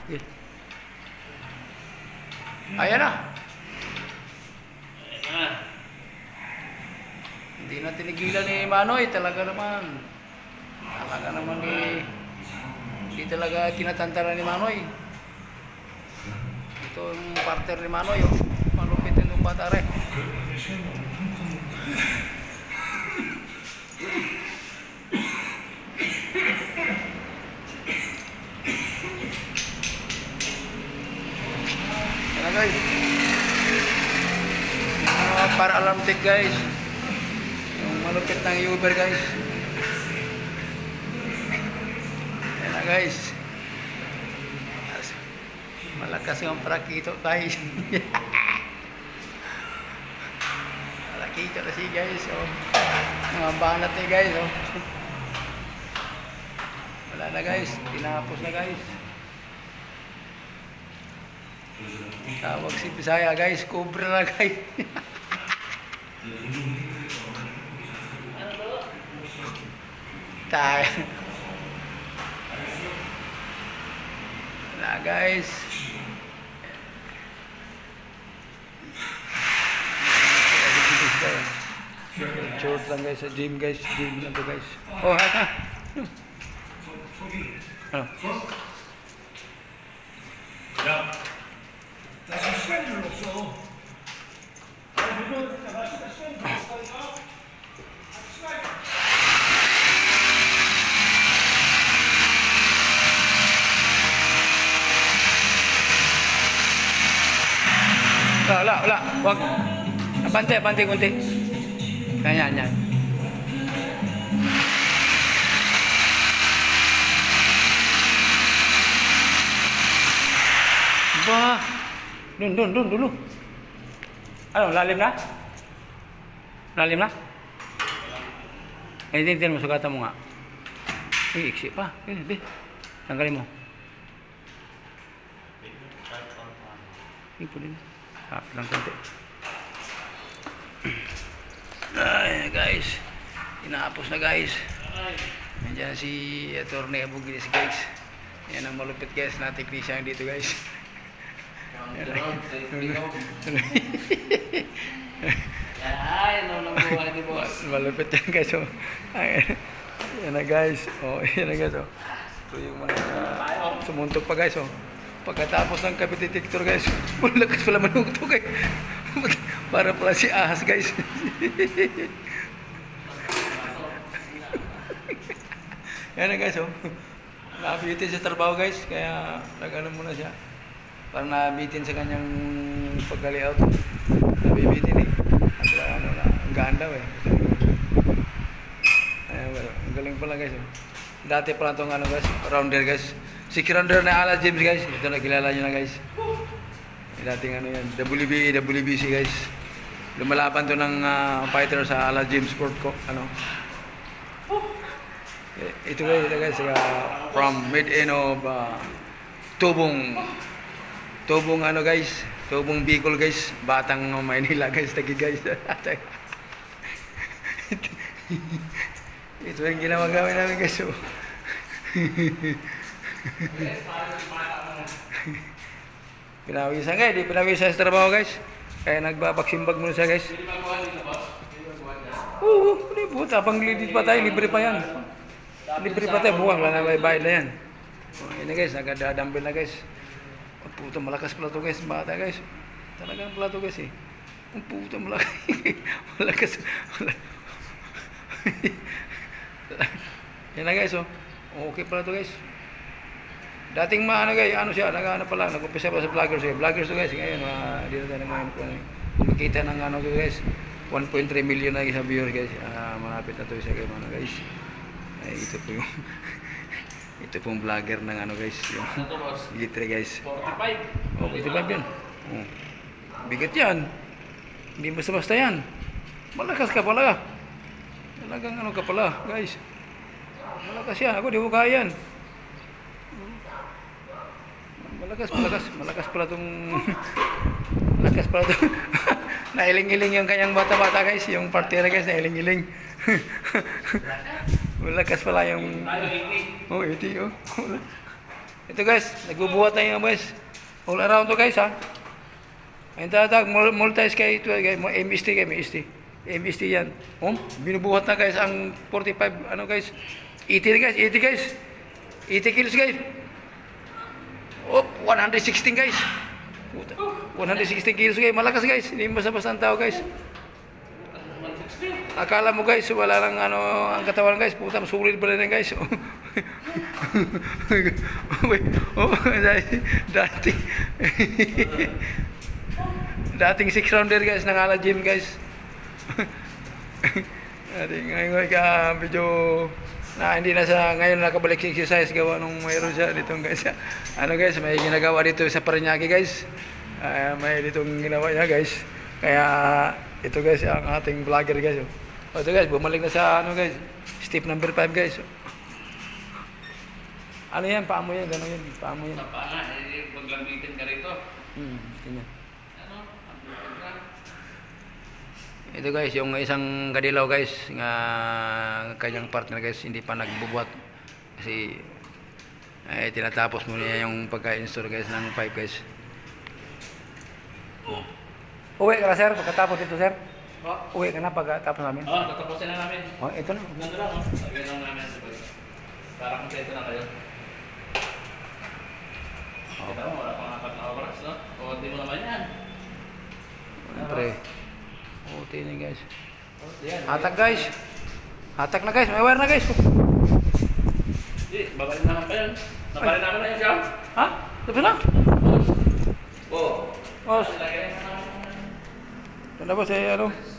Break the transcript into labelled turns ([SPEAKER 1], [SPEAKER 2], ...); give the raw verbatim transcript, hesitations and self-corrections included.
[SPEAKER 1] Okay. Ayan na. Hindi na tinigilan ni Manoy. Talaga naman. Talaga naman ni... Hindi talaga tinatantara ni Manoy. Ito yung partner ni Manoy. Oh. Malupit yung patare. Yan guys. Yung para alarm tech guys. Yung malupit ng Uber guys. Yan na guys. Malakas yung prakito guys. Malakito na si guys. Oh. Mga banat ni guys. Oh. Wala na guys. Tinapos na guys. Tawag si Bisaya guys. Cobra na guys. Tayo. Wala guys. Short lang guys sa gym guys. Gym lang to guys. Oh ha ha. Ano? Wala, wala, wala. Wag. Abante, abante kunti. Yan, yan. Ba. Dun, dun, dun, dulu. Ano, lalim na? Lalim na? Eh, tintin mo, sugatan mo nga. Uy, iksi pa. Eh, be. Tanggalin mo. Ito din. Ah, lang konti. Ay, guys. Tinapos na guys. Nandiyan si Attorney Abugilis guys. Yan ang malupit guys na technician dito guys. Malupit yan guys. Oh. Yan na guys. Oh, yan na guys. Oh. Ito yung mga uh, sumuntok pa guys. Oh. Pagkatapos ng kapit detector guys, malakas pala manugto guys. Para pala si ahas guys. Yan na guys. Oh. Nabitin sa trabaho guys, kaya nag-ano muna siya. Parang nabitin sa kanyang pag-layout. Nabibitin eh. At ano na, ang ganda eh. Ayan, well, ang galing pala guys. Oh. Dati pala itong ano guys, rounder guys. Si rounder na Ala James guys. Ito na kilala nyo na guys. Dating ano yan, W B A, W B C guys. Lumalaban to ng uh, fighter sa Ala James Sport ko. Ano? Ito guys, ito guys, uh, from mid-end of uh, Tubong. Tubong ano guys, Tubong Bicol guys. Batang Maynila guys, tagi guys. Ito yung ginawa gawin namin guys. Oh. Pinawisan guys, di pinawisan sa trabaho guys. Kaya nagbabagsimbag muna siya guys. Oo, hindi po. Tapang lilit pa tayo, libre pa yan. Libre pa tayo, buwang lang na may bayad na yan. Oh, yun na guys, nagdadambil na guys. Ang puto, malakas pala to guys, bata guys. Talagang pala to guys eh. Ang puto, malakas. Malakas. Yan na guys oh. Okay pala to guys. Dating maano guys, ano siya, nag-ano pala, nag-umpisa pa sa vloggers eh. Vloggers to guys, ngayon, uh, dito tayo naman kumikita ng ano to guys. one point three million na sa viewers guys. Uh, malapit na to isa kayo mga guys. Ay, ito po yung ito pong vlogger ng ano guys, yung G three guys.
[SPEAKER 2] forty-five.
[SPEAKER 1] Oh, forty-five yan. Oh. Bigat yan. Hindi basta-basta yan. Malakas ka pala. Talagang ano ka pala, guys. Malakas yan. Ako di ko kaya yan. Malakas, malakas. Malakas pala itong... malakas pala itong... Nailing-iling yung kanyang bata-bata guys. Yung partera guys, nailing-iling. Malakas pala yung... Oh, iti oh. Ito guys, nagbubuhat na yung guys. All around to guys ha. Ayun tatag, multis kay ito guys, M S T kay M S T. M S T yan. Um, binubuhat na guys ang forty-five, ano guys. eighty guys, eighty guys. eighty kilos guys. Oh, one sixteen guys. one sixteen kilos guys, malakas guys. Hindi basta-basta ang tao guys. Akala mo guys, wala lang ano ang katawan guys, puta sulit pala rin guys. Oh, dati. Dating six rounder guys, nangala gym guys. Dating ngayon ka medyo na hindi na sa ngayon nakabalik sa exercise gawa nung mayroon siya dito guys. Ano guys, may ginagawa dito sa Parañaque guys. Uh, may ditong ginawa niya guys. Kaya ito guys ang ating vlogger guys. Oh, ito guys, bumalik na sa ano guys. Step number five guys. Ano yan? Paa mo yan? Gano'n yan? Paa mo yan?
[SPEAKER 2] Sa paa nga, eh, paglambitin ka rito.
[SPEAKER 1] Hmm, ganyan.
[SPEAKER 2] Ano? Ang
[SPEAKER 1] Ito guys, yung isang kadilaw guys, nga kanyang partner guys, hindi pa nagbubuhat. Kasi, ay tinatapos mo niya yung pagka-install guys ng pipe guys. Oh. Uwi ka na sir, pagkatapos dito sir.
[SPEAKER 2] Oh?
[SPEAKER 1] Uwi ka na pagkatapos namin.
[SPEAKER 2] Oo, oh, tatapusin na namin.
[SPEAKER 1] Oh, ito na.
[SPEAKER 2] Ganito lang, oh. Sabihin lang namin sa pag. Para kompleto na kayo.
[SPEAKER 1] Oh.
[SPEAKER 2] Kita mo, wala pang apat na oras, no? O, di mo naman yan.
[SPEAKER 1] Siyempre. O, tini guys.
[SPEAKER 2] Oh, yan.
[SPEAKER 1] Hatak guys. Hatak na guys, may wire na guys.
[SPEAKER 2] Di, babalin naman pa yun. Nabalin namin na yun siya.
[SPEAKER 1] Ha? Tapos na?
[SPEAKER 2] Oo.
[SPEAKER 1] Oh.
[SPEAKER 2] Lagyan na naman.
[SPEAKER 1] Ito na ba sa ano?